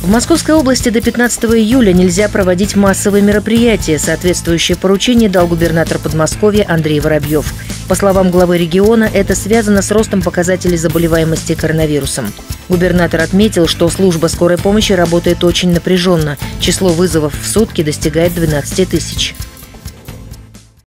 В Московской области до 15 июля нельзя проводить массовые мероприятия. Соответствующее поручение дал губернатор Подмосковья Андрей Воробьев. По словам главы региона, это связано с ростом показателей заболеваемости коронавирусом. Губернатор отметил, что служба скорой помощи работает очень напряженно. Число вызовов в сутки достигает 12 тысяч.